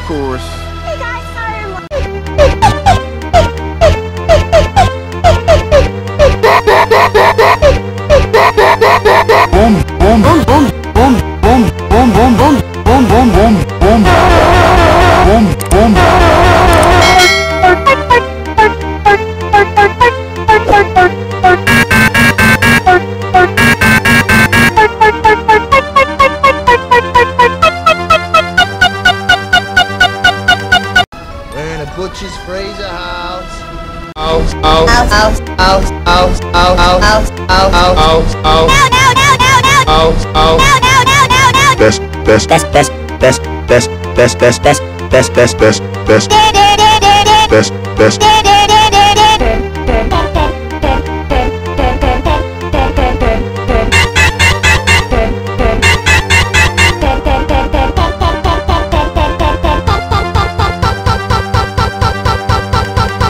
course. Hey guys, sorry I'm Boom, boom, boom, boom, boom, boom, boom, boom, boom, boom, boom, boom, boom, boom, boom. We're in a butcher's freezer house. Best